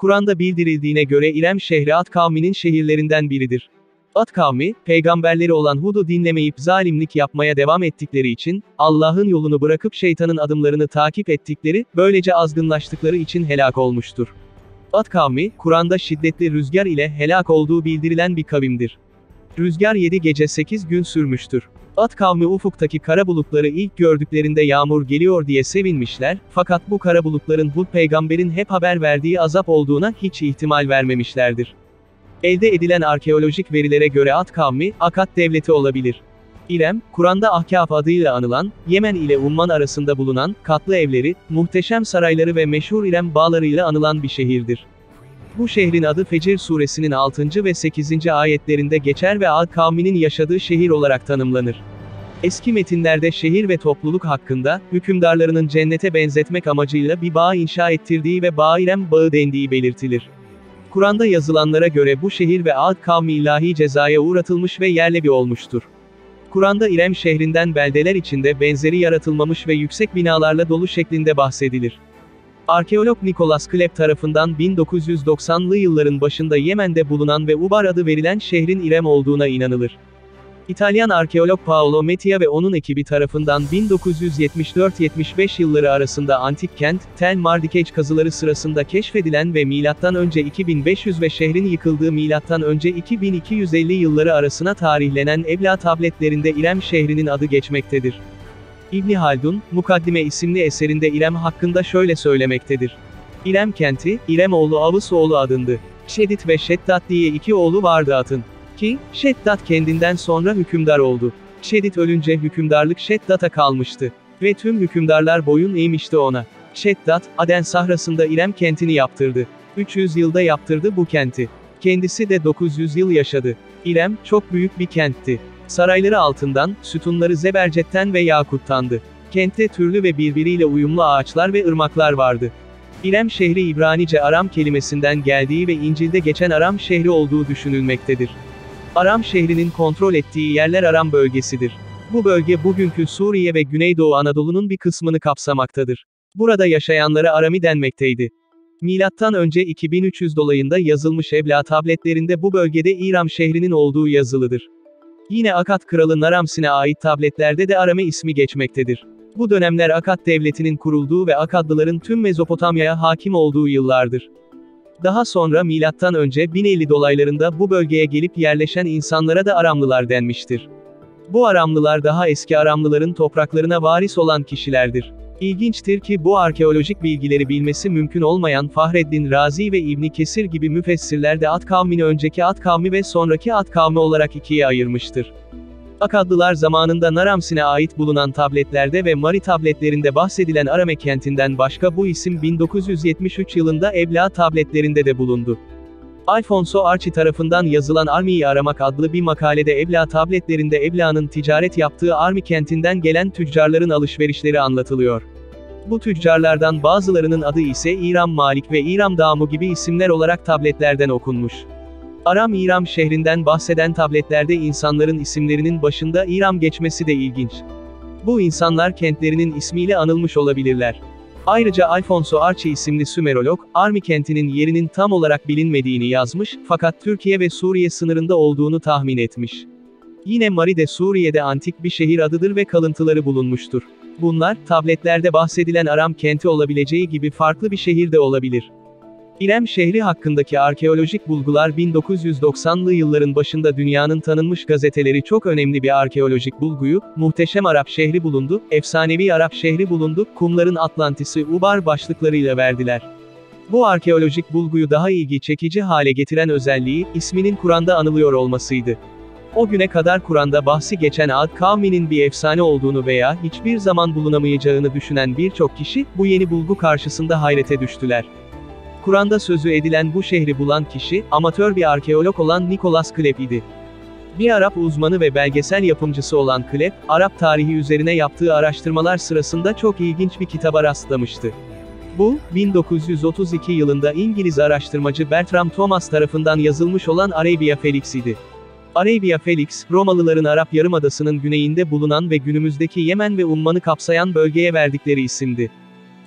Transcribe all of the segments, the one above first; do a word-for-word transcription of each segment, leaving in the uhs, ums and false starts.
Kur'an'da bildirildiğine göre İrem şehri Ad kavminin şehirlerinden biridir. Ad kavmi, peygamberleri olan Hud'u dinlemeyip zalimlik yapmaya devam ettikleri için, Allah'ın yolunu bırakıp şeytanın adımlarını takip ettikleri, böylece azgınlaştıkları için helak olmuştur. Ad kavmi, Kur'an'da şiddetli rüzgar ile helak olduğu bildirilen bir kavimdir. Rüzgar yedi gece sekiz gün sürmüştür. Ad kavmi ufuktaki kara bulutları ilk gördüklerinde yağmur geliyor diye sevinmişler, fakat bu kara bulutların Hud peygamberin hep haber verdiği azap olduğuna hiç ihtimal vermemişlerdir. Elde edilen arkeolojik verilere göre Ad kavmi, Akkad devleti olabilir. İrem, Kur'an'da Ahkâf adıyla anılan, Yemen ile Umman arasında bulunan, katlı evleri, muhteşem sarayları ve meşhur İrem bağlarıyla anılan bir şehirdir. Bu şehrin adı Fecr suresinin altıncı ve sekizinci ayetlerinde geçer ve Ad kavminin yaşadığı şehir olarak tanımlanır. Eski metinlerde şehir ve topluluk hakkında, hükümdarlarının cennete benzetmek amacıyla bir bağ inşa ettirdiği ve Bağa İrem bağı dendiği belirtilir. Kur'an'da yazılanlara göre bu şehir ve Ad kavmi ilahi cezaya uğratılmış ve yerle bir olmuştur. Kur'an'da İrem şehrinden beldeler içinde benzeri yaratılmamış ve yüksek binalarla dolu şeklinde bahsedilir. Arkeolog Nicholas Klep tarafından bin dokuz yüz doksanlı yılların başında Yemen'de bulunan ve Ubar adı verilen şehrin İrem olduğuna inanılır. İtalyan arkeolog Paolo Mattia ve onun ekibi tarafından bin dokuz yüz yetmiş dört yetmiş beş yılları arasında antik kent, Tel Mardikeç kazıları sırasında keşfedilen ve milattan önce iki bin beş yüz ve şehrin yıkıldığı milattan önce iki bin iki yüz elli yılları arasına tarihlenen Ebla tabletlerinde İrem şehrinin adı geçmektedir. İbn Haldun, Mukaddime isimli eserinde İrem hakkında şöyle söylemektedir. İrem kenti, İrem oğlu Avus oğlu adındı. Şedid ve Şeddat diye iki oğlu vardı atın. Ki, Şeddat kendinden sonra hükümdar oldu. Şedid ölünce hükümdarlık Şeddat'a kalmıştı. Ve tüm hükümdarlar boyun eğmişti ona. Şeddat, Aden sahrasında İrem kentini yaptırdı. üç yüz yılda yaptırdı bu kenti. Kendisi de dokuz yüz yıl yaşadı. İrem, çok büyük bir kentti. Sarayları altından, sütunları zebercetten ve yakuttandı. Kentte türlü ve birbiriyle uyumlu ağaçlar ve ırmaklar vardı. İrem şehri İbranice Aram kelimesinden geldiği ve İncil'de geçen Aram şehri olduğu düşünülmektedir. Aram şehrinin kontrol ettiği yerler Aram bölgesidir. Bu bölge bugünkü Suriye ve Güneydoğu Anadolu'nun bir kısmını kapsamaktadır. Burada yaşayanlara Arami denmekteydi. Milattan önce iki bin üç yüz dolayında yazılmış Ebla tabletlerinde bu bölgede İram şehrinin olduğu yazılıdır. Yine Akkad kralı Naram-Sin'e ait tabletlerde de Arame ismi geçmektedir. Bu dönemler Akkad devletinin kurulduğu ve Akkadlıların tüm Mezopotamya'ya hakim olduğu yıllardır. Daha sonra milattan önce bin elli dolaylarında bu bölgeye gelip yerleşen insanlara da Aramlılar denmiştir. Bu Aramlılar daha eski Aramlıların topraklarına varis olan kişilerdir. İlginçtir ki bu arkeolojik bilgileri bilmesi mümkün olmayan Fahreddin Razi ve İbn Kesir gibi müfessirler de Ad kavmini önceki Ad kavmi ve sonraki Ad kavmi olarak ikiye ayırmıştır. Akkadlılar zamanında Naram-Sin'e ait bulunan tabletlerde ve Mari tabletlerinde bahsedilen Arame kentinden başka bu isim bin dokuz yüz yetmiş üç yılında Ebla tabletlerinde de bulundu. Alfonso Archi tarafından yazılan Armi'yi aramak adlı bir makalede Ebla tabletlerinde Ebla'nın ticaret yaptığı Armi kentinden gelen tüccarların alışverişleri anlatılıyor. Bu tüccarlardan bazılarının adı ise İram Malik ve İram Damu gibi isimler olarak tabletlerden okunmuş. Aram İram şehrinden bahseden tabletlerde insanların isimlerinin başında İram geçmesi de ilginç. Bu insanlar kentlerinin ismiyle anılmış olabilirler. Ayrıca Alfonso Archi isimli Sümerolog, Armi kentinin yerinin tam olarak bilinmediğini yazmış, fakat Türkiye ve Suriye sınırında olduğunu tahmin etmiş. Yine Mari de Suriye'de antik bir şehir adıdır ve kalıntıları bulunmuştur. Bunlar, tabletlerde bahsedilen Aram kenti olabileceği gibi farklı bir şehir de olabilir. İrem şehri hakkındaki arkeolojik bulgular bin dokuz yüz doksanlı yılların başında dünyanın tanınmış gazeteleri çok önemli bir arkeolojik bulguyu, muhteşem Arap şehri bulundu, efsanevi Arap şehri bulundu, kumların Atlantis'i Ubar başlıklarıyla verdiler. Bu arkeolojik bulguyu daha ilgi çekici hale getiren özelliği, isminin Kur'an'da anılıyor olmasıydı. O güne kadar Kur'an'da bahsi geçen Ad kavminin bir efsane olduğunu veya hiçbir zaman bulunamayacağını düşünen birçok kişi, bu yeni bulgu karşısında hayrete düştüler. Kur'an'da sözü edilen bu şehri bulan kişi, amatör bir arkeolog olan Nicholas Klep idi. Bir Arap uzmanı ve belgesel yapımcısı olan Klep, Arap tarihi üzerine yaptığı araştırmalar sırasında çok ilginç bir kitaba rastlamıştı. Bu, bin dokuz yüz otuz iki yılında İngiliz araştırmacı Bertram Thomas tarafından yazılmış olan Arabia Felix idi. Arabia Felix, Romalıların Arap Yarımadası'nın güneyinde bulunan ve günümüzdeki Yemen ve Umman'ı kapsayan bölgeye verdikleri isimdi.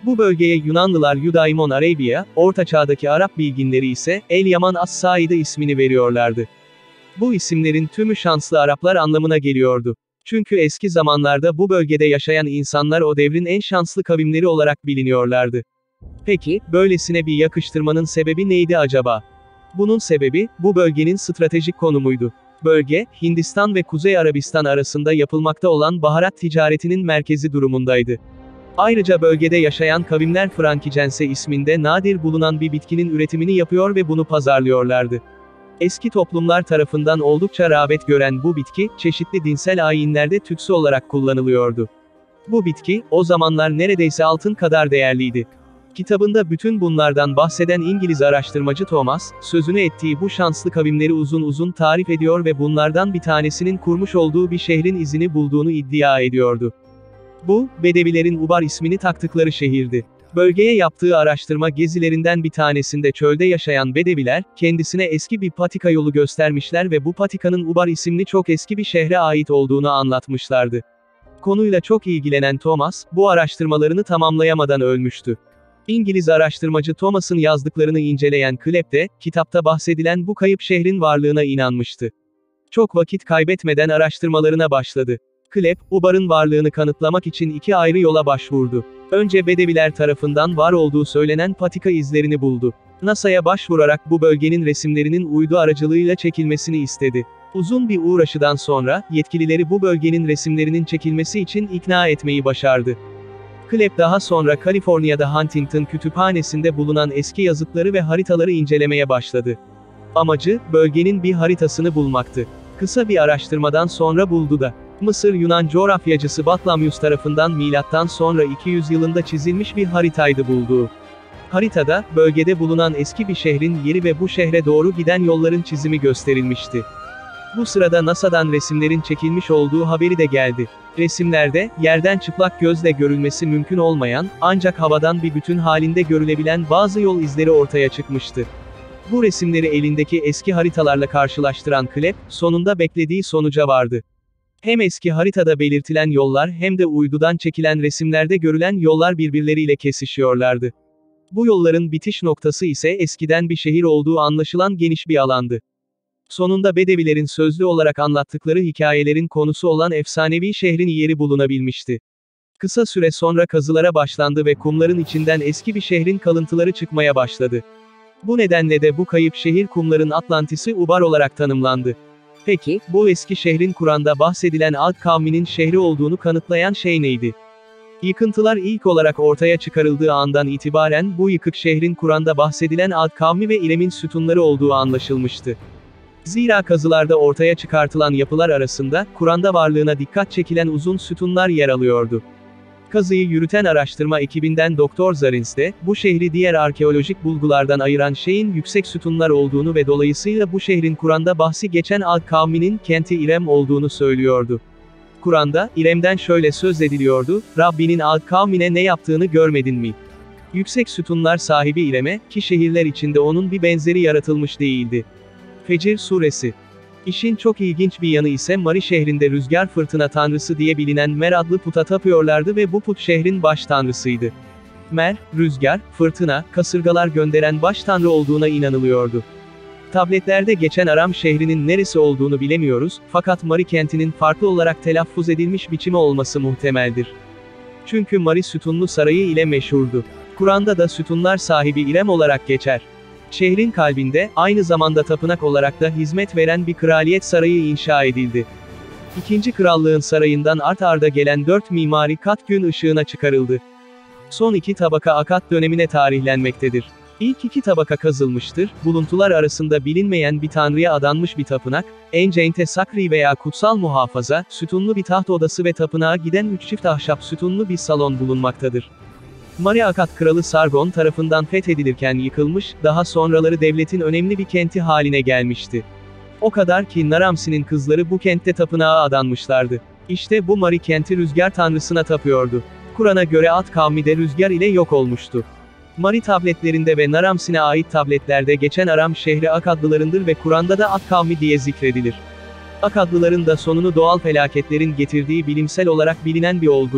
Bu bölgeye Yunanlılar Eudaimon Arabia, Orta Çağ'daki Arap bilginleri ise El Yaman As-Saide ismini veriyorlardı. Bu isimlerin tümü şanslı Araplar anlamına geliyordu. Çünkü eski zamanlarda bu bölgede yaşayan insanlar o devrin en şanslı kavimleri olarak biliniyorlardı. Peki, böylesine bir yakıştırmanın sebebi neydi acaba? Bunun sebebi, bu bölgenin stratejik konumuydu. Bölge, Hindistan ve Kuzey Arabistan arasında yapılmakta olan baharat ticaretinin merkezi durumundaydı. Ayrıca bölgede yaşayan kavimler Frankicense isminde nadir bulunan bir bitkinin üretimini yapıyor ve bunu pazarlıyorlardı. Eski toplumlar tarafından oldukça rağbet gören bu bitki, çeşitli dinsel ayinlerde tütsü olarak kullanılıyordu. Bu bitki, o zamanlar neredeyse altın kadar değerliydi. Kitabında bütün bunlardan bahseden İngiliz araştırmacı Thomas, sözünü ettiği bu şanslı kavimleri uzun uzun tarif ediyor ve bunlardan bir tanesinin kurmuş olduğu bir şehrin izini bulduğunu iddia ediyordu. Bu, Bedevilerin Ubar ismini taktıkları şehirdi. Bölgeye yaptığı araştırma gezilerinden bir tanesinde çölde yaşayan Bedeviler, kendisine eski bir patika yolu göstermişler ve bu patikanın Ubar isimli çok eski bir şehre ait olduğunu anlatmışlardı. Konuyla çok ilgilenen Thomas, bu araştırmalarını tamamlayamadan ölmüştü. İngiliz araştırmacı Thomas'ın yazdıklarını inceleyen Clapp de, kitapta bahsedilen bu kayıp şehrin varlığına inanmıştı. Çok vakit kaybetmeden araştırmalarına başladı. Clapp, Ubar'ın varlığını kanıtlamak için iki ayrı yola başvurdu. Önce Bedeviler tarafından var olduğu söylenen patika izlerini buldu. NASA'ya başvurarak bu bölgenin resimlerinin uydu aracılığıyla çekilmesini istedi. Uzun bir uğraşıdan sonra, yetkilileri bu bölgenin resimlerinin çekilmesi için ikna etmeyi başardı. Clapp daha sonra Kaliforniya'da Huntington Kütüphanesi'nde bulunan eski yazıtları ve haritaları incelemeye başladı. Amacı, bölgenin bir haritasını bulmaktı. Kısa bir araştırmadan sonra buldu da. Mısır Yunan coğrafyacısı Batlamyus tarafından milattan sonra iki yüz yılında çizilmiş bir haritaydı bulduğu. Haritada, bölgede bulunan eski bir şehrin yeri ve bu şehre doğru giden yolların çizimi gösterilmişti. Bu sırada NASA'dan resimlerin çekilmiş olduğu haberi de geldi. Resimlerde, yerden çıplak gözle görülmesi mümkün olmayan, ancak havadan bir bütün halinde görülebilen bazı yol izleri ortaya çıkmıştı. Bu resimleri elindeki eski haritalarla karşılaştıran Clapp, sonunda beklediği sonuca vardı. Hem eski haritada belirtilen yollar hem de uydudan çekilen resimlerde görülen yollar birbirleriyle kesişiyorlardı. Bu yolların bitiş noktası ise eskiden bir şehir olduğu anlaşılan geniş bir alandı. Sonunda Bedevilerin sözlü olarak anlattıkları hikayelerin konusu olan efsanevi şehrin yeri bulunabilmişti. Kısa süre sonra kazılara başlandı ve kumların içinden eski bir şehrin kalıntıları çıkmaya başladı. Bu nedenle de bu kayıp şehir kumların Atlantis'i Ubar olarak tanımlandı. Peki, bu eski şehrin Kur'an'da bahsedilen Ad kavminin şehri olduğunu kanıtlayan şey neydi? Yıkıntılar ilk olarak ortaya çıkarıldığı andan itibaren bu yıkık şehrin Kur'an'da bahsedilen Ad kavmi ve İrem'in sütunları olduğu anlaşılmıştı. Zira kazılarda ortaya çıkartılan yapılar arasında, Kur'an'da varlığına dikkat çekilen uzun sütunlar yer alıyordu. Kazıyı yürüten araştırma ekibinden Doktor Zarins de, bu şehri diğer arkeolojik bulgulardan ayıran şeyin yüksek sütunlar olduğunu ve dolayısıyla bu şehrin Kur'an'da bahsi geçen Ad kavminin kenti İrem olduğunu söylüyordu. Kur'an'da, İrem'den şöyle söz ediliyordu, Rabbinin Ad kavmine ne yaptığını görmedin mi? Yüksek sütunlar sahibi İrem'e, ki şehirler içinde onun bir benzeri yaratılmış değildi. Fecir Suresi. İşin çok ilginç bir yanı ise Mari şehrinde rüzgar fırtına tanrısı diye bilinen Mer adlı puta tapıyorlardı ve bu put şehrin baş tanrısıydı. Mer, rüzgar, fırtına, kasırgalar gönderen baş tanrı olduğuna inanılıyordu. Tabletlerde geçen Aram şehrinin neresi olduğunu bilemiyoruz, fakat Mari kentinin farklı olarak telaffuz edilmiş biçimi olması muhtemeldir. Çünkü Mari sütunlu sarayı ile meşhurdu. Kur'an'da da sütunlar sahibi İrem olarak geçer. Şehrin kalbinde, aynı zamanda tapınak olarak da hizmet veren bir kraliyet sarayı inşa edildi. İkinci krallığın sarayından art arda gelen dört mimari kat gün ışığına çıkarıldı. Son iki tabaka Akad dönemine tarihlenmektedir. İlk iki tabaka kazılmıştır, buluntular arasında bilinmeyen bir tanrıya adanmış bir tapınak, Enceinte Sakri veya kutsal muhafaza, sütunlu bir taht odası ve tapınağa giden üç çift ahşap sütunlu bir salon bulunmaktadır. Mari Akad kralı Sargon tarafından fethedilirken yıkılmış, daha sonraları devletin önemli bir kenti haline gelmişti. O kadar ki Naramsi'nin kızları bu kentte tapınağa adanmışlardı. İşte bu Mari kenti rüzgar tanrısına tapıyordu. Kur'an'a göre Ad kavmi de rüzgar ile yok olmuştu. Mari tabletlerinde ve Naramsin'e ait tabletlerde geçen Aram şehri Akadlılarındır ve Kur'an'da da Ad kavmi diye zikredilir. Akadlıların da sonunu doğal felaketlerin getirdiği bilimsel olarak bilinen bir olgudur.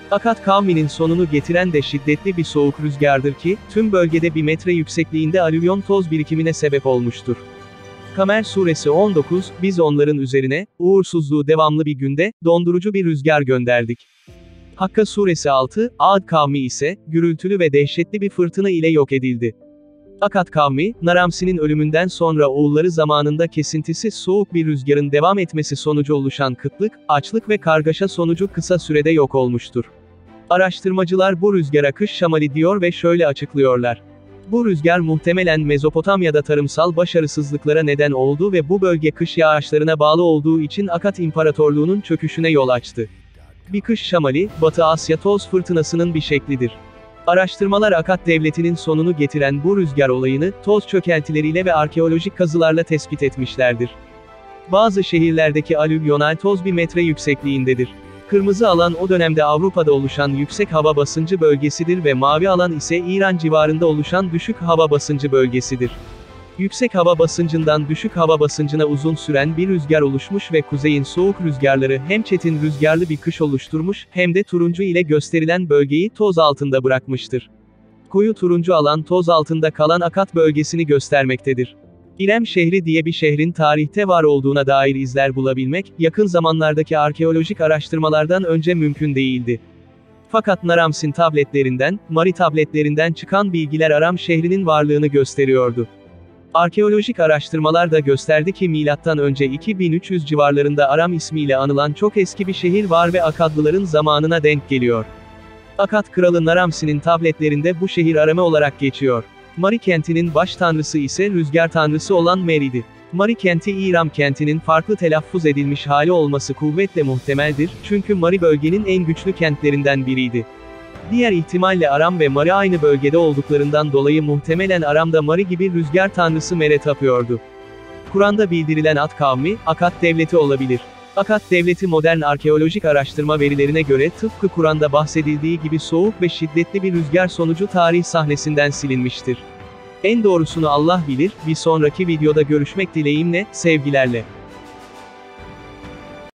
Akkad kavminin sonunu getiren de şiddetli bir soğuk rüzgardır ki, tüm bölgede bir metre yüksekliğinde alüvyon toz birikimine sebep olmuştur. Kamer suresi on dokuz, biz onların üzerine, uğursuzluğu devamlı bir günde, dondurucu bir rüzgar gönderdik. Hakka suresi altı, Ad kavmi ise, gürültülü ve dehşetli bir fırtına ile yok edildi. Akkad kavmi, Naramsin'in ölümünden sonra oğulları zamanında kesintisiz soğuk bir rüzgarın devam etmesi sonucu oluşan kıtlık, açlık ve kargaşa sonucu kısa sürede yok olmuştur. Araştırmacılar bu rüzgara kış şamali diyor ve şöyle açıklıyorlar. Bu rüzgar muhtemelen Mezopotamya'da tarımsal başarısızlıklara neden oldu ve bu bölge kış yağışlarına bağlı olduğu için Akkad İmparatorluğu'nun çöküşüne yol açtı. Bir kış şamali, Batı Asya toz fırtınasının bir şeklidir. Araştırmalar Akkad Devleti'nin sonunu getiren bu rüzgar olayını, toz çökeltileriyle ve arkeolojik kazılarla tespit etmişlerdir. Bazı şehirlerdeki alüvyonal toz bir metre yüksekliğindedir. Kırmızı alan o dönemde Avrupa'da oluşan yüksek hava basıncı bölgesidir ve mavi alan ise İran civarında oluşan düşük hava basıncı bölgesidir. Yüksek hava basıncından düşük hava basıncına uzun süren bir rüzgar oluşmuş ve kuzeyin soğuk rüzgarları hem çetin rüzgarlı bir kış oluşturmuş, hem de turuncu ile gösterilen bölgeyi toz altında bırakmıştır. Koyu turuncu alan toz altında kalan Akkad bölgesini göstermektedir. İrem şehri diye bir şehrin tarihte var olduğuna dair izler bulabilmek, yakın zamanlardaki arkeolojik araştırmalardan önce mümkün değildi. Fakat Naramsin tabletlerinden, Mari tabletlerinden çıkan bilgiler Aram şehrinin varlığını gösteriyordu. Arkeolojik araştırmalar da gösterdi ki milattan önce iki bin üç yüz civarlarında Aram ismiyle anılan çok eski bir şehir var ve Akkadlıların zamanına denk geliyor. Akkad kralı Naramsin'in tabletlerinde bu şehir Arame olarak geçiyor. Mari kentinin baş tanrısı ise rüzgar tanrısı olan Meri'di. Mari kenti İram kentinin farklı telaffuz edilmiş hali olması kuvvetle muhtemeldir, çünkü Mari bölgenin en güçlü kentlerinden biriydi. Diğer ihtimalle Aram ve Mari aynı bölgede olduklarından dolayı muhtemelen Aram'da Mari gibi rüzgar tanrısı Mer'e tapıyordu. Kur'an'da bildirilen Ad kavmi, Akkad devleti olabilir. Akkad devleti modern arkeolojik araştırma verilerine göre tıpkı Kur'an'da bahsedildiği gibi soğuk ve şiddetli bir rüzgar sonucu tarih sahnesinden silinmiştir. En doğrusunu Allah bilir, bir sonraki videoda görüşmek dileğimle, sevgilerle.